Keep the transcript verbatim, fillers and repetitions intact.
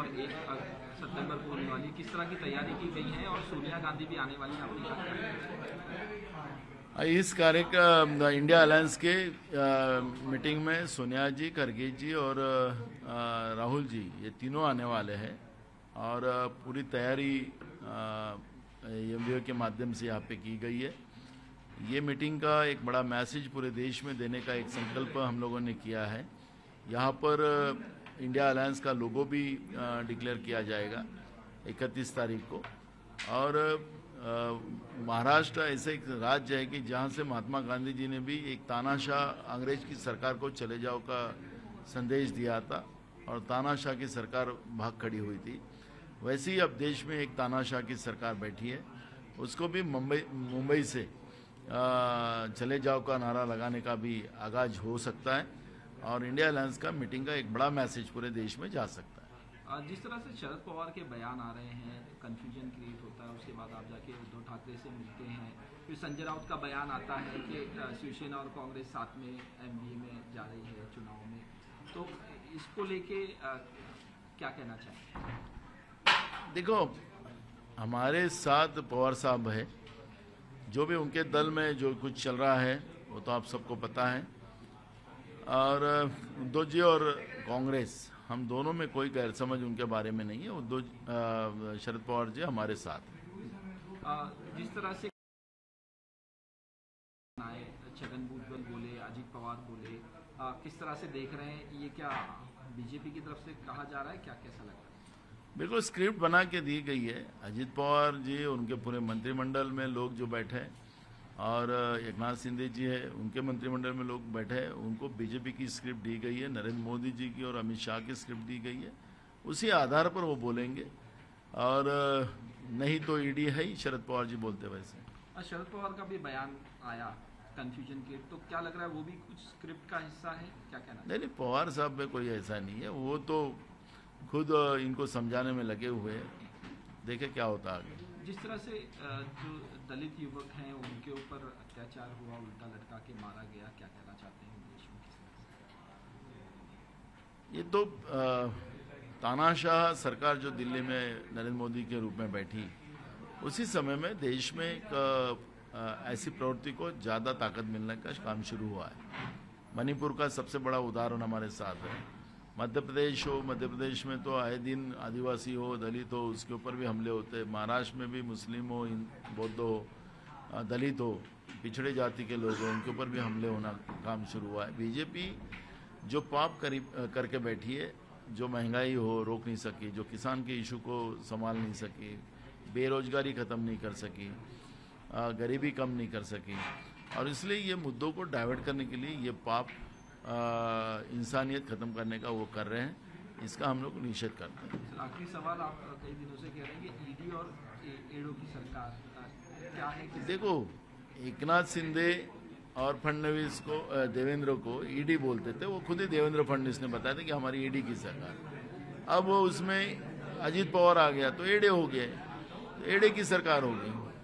और एक सितंबर को होने वाली, किस तरह की तैयारी की गई है और सोनिया गांधी भी आने वाली है अपनी सरकार। इस कार्य का इंडिया अलायंस के आ, मीटिंग में सोनिया जी, खरगे जी और आ, राहुल जी ये तीनों आने वाले हैं और आ, पूरी तैयारी एमवीओ के माध्यम से यहाँ पे की गई है। ये मीटिंग का एक बड़ा मैसेज पूरे देश में देने का एक संकल्प हम लोगों ने किया है। यहाँ पर इंडिया अलायंस का लोगो भी डिक्लेयर किया जाएगा इकतीस तारीख को। और महाराष्ट्र ऐसे एक राज्य है कि जहाँ से महात्मा गांधी जी ने भी एक तानाशाह अंग्रेज की सरकार को चले जाओ का संदेश दिया था और तानाशाह की सरकार भाग खड़ी हुई थी। वैसे ही अब देश में एक तानाशाह की सरकार बैठी है, उसको भी मुंबई मुंबई से आ, चले जाओ का नारा लगाने का भी आगाज हो सकता है और इंडिया अलायंस का मीटिंग का एक बड़ा मैसेज पूरे देश में जा सकता है। जिस तरह से शरद पवार के बयान आ रहे हैं, कंफ्यूजन क्रिएट होता है, उसके बाद आप जाके उद्धव ठाकरे से मिलते हैं, फिर संजय राउत का बयान आता है कि शिवसेना और कांग्रेस साथ में एमडीए में जा रही है चुनाव में, तो इसको लेके क्या कहना चाहेंगे? देखो, हमारे साथ पवार साहब है, जो भी उनके दल में जो कुछ चल रहा है वो तो आप सबको पता है। और उद्धव जी और कांग्रेस, हम दोनों में कोई गैरसमझ उनके बारे में नहीं है। उद्धव शरद पवार जी हमारे साथ हैं। जिस तरह से छगन भुजबल बोले, अजीत पवार बोले, आ, किस तरह से देख रहे हैं? ये क्या बीजेपी की तरफ से कहा जा रहा है, क्या कैसा लग रहा है? बिल्कुल स्क्रिप्ट बना के दी गई है। अजीत पवार जी, उनके पूरे मंत्रिमंडल में लोग जो बैठे हैं और एकनाथ शिंदे जी है, उनके मंत्रिमंडल में लोग बैठे हैं, उनको बीजेपी की स्क्रिप्ट दी गई है, नरेंद्र मोदी जी की और अमित शाह की स्क्रिप्ट दी गई है। उसी आधार पर वो बोलेंगे और नहीं तो ईडी है ही, शरद पवार जी बोलते वैसे। शरद पवार का भी बयान आया कंफ्यूजन के, तो क्या लग रहा है वो भी कुछ स्क्रिप्ट का हिस्सा है, क्या कहना? नहीं नहीं, पवार साहब में कोई ऐसा नहीं है, वो तो खुद इनको समझाने में लगे हुए हैं, देखे क्या होता है आगे। जिस तरह से जो दलित युवक हैं उनके ऊपर अत्याचार हुआ, उल्टा लटका के मारा गया, क्या कहना चाहते हैं देश में? ये तो तानाशाह सरकार जो दिल्ली में नरेंद्र मोदी के रूप में बैठी, उसी समय में देश में एक ऐसी प्रवृत्ति को ज़्यादा ताकत मिलने का काम शुरू हुआ है। मणिपुर का सबसे बड़ा उदाहरण हमारे साथ है। मध्य प्रदेश हो, मध्य प्रदेश में तो आए दिन आदिवासी हो, दलित हो, उसके ऊपर भी हमले होते हैं। महाराष्ट्र में भी मुस्लिम हो, बौद्ध हो, दलित हो, पिछड़े जाति के लोग हो, उनके ऊपर भी हमले होना काम शुरू हुआ है। बीजेपी जो पाप करी करके बैठी है, जो महंगाई हो रोक नहीं सकी, जो किसान के इशू को संभाल नहीं सकी, बेरोजगारी ख़त्म नहीं कर सकी, गरीबी कम नहीं कर सकी, और इसलिए ये मुद्दों को डाइवर्ट करने के लिए ये पाप इंसानियत ख़त्म करने का वो कर रहे हैं। इसका हम लोग निषेध करते हैं। आखिरी सवाल, आप कई दिनों से कह रहे हैं कि ईडी और एडो की सरकार क्या है? देखो, एकनाथ शिंदे और फडणवीस को, देवेंद्र को ईडी बोलते थे, वो खुद ही देवेंद्र फडणवीस ने बताया था कि हमारी ईडी की सरकार। अब वो उसमें अजीत पवार आ गया तो एडे हो गए, तो एडे की सरकार हो गई।